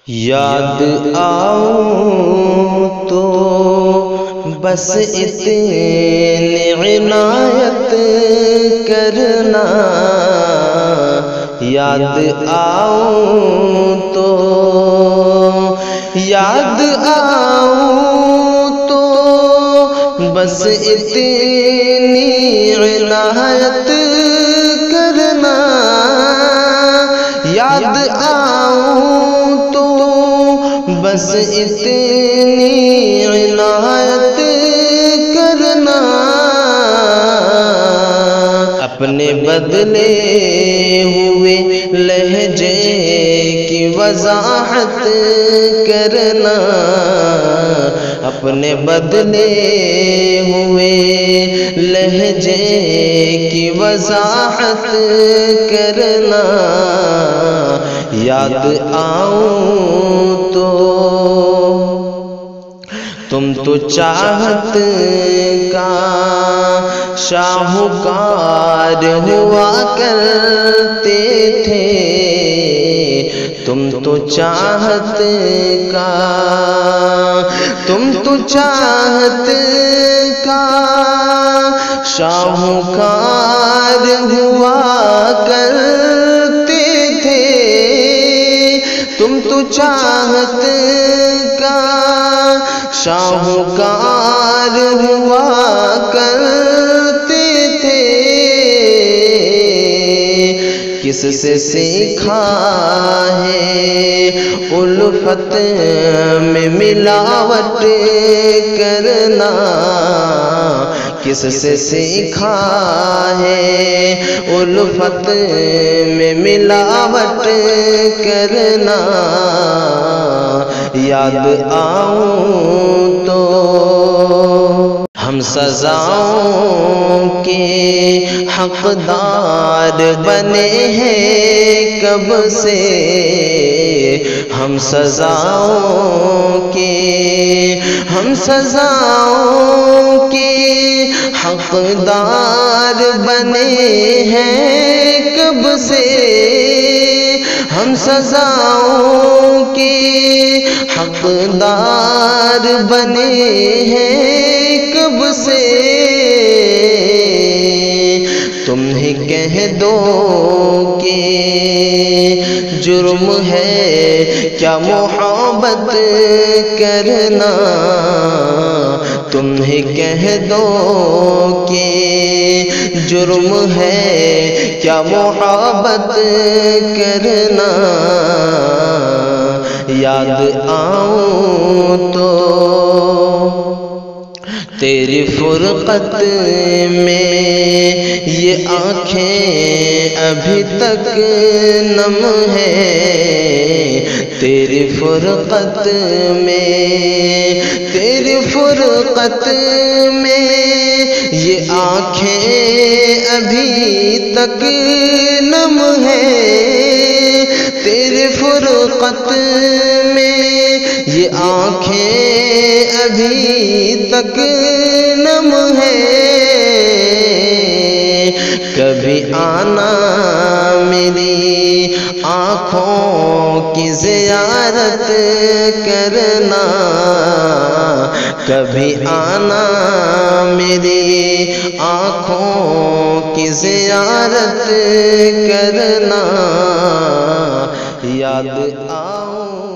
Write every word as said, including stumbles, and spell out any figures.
یاد آؤں تو بس اتنی عنایت کرنا، یاد آؤں تو یاد آؤں تو بس اتنی عنایت کرنا، یاد آؤں تو بس اتنی عنایت کرنا، اپنے بدلے ہوئے لہجے کی وضاحت کرنا، اپنے بدلے ہوئے لہجے کی وضاحت کرنا، یاد آؤں تو تم تو چاہت کا شاہکار ہوا کرتے تھے، تم تو چاہت کا تم تو چاہت کا شاہکار ہوا کرتے تھے، تم تو چاہت کا شاہکار ہوا کرتے تھے، کس سے سیکھا ہے الفت میں ملاوٹ کرنا، کس سے سیکھا ہے الفت میں ملاوٹ کرنا، یاد آؤں تو ہم سزاؤں کے حقدار بنے ہیں کب سے، ہم سزاؤں کے ہم سزاؤں کے حقدار بنے ہیں کب سے، ہم سزاؤں کے حقدار بنے ہیں کب سے، تم ہی کہہ دو کہ جرم ہے کیا محبت کرنا، تم ہی کہہ دو کہ جرم ہے کیا محبت کرنا، یاد آؤں تو تیری فرقت میں یہ آنکھیں ابھی تک نم ہیں، تیری فرقت میں تیری فرقت میں یہ آنکھیں ابھی تک نم ہیں، تیری فرقت میں یہ آنکھیں ابھی تک نم ہیں، کبھی آنا میری آنکھوں کی زیارت کرنا، کبھی آنا میری آنکھوں کی زیارت کرنا، یاد آؤں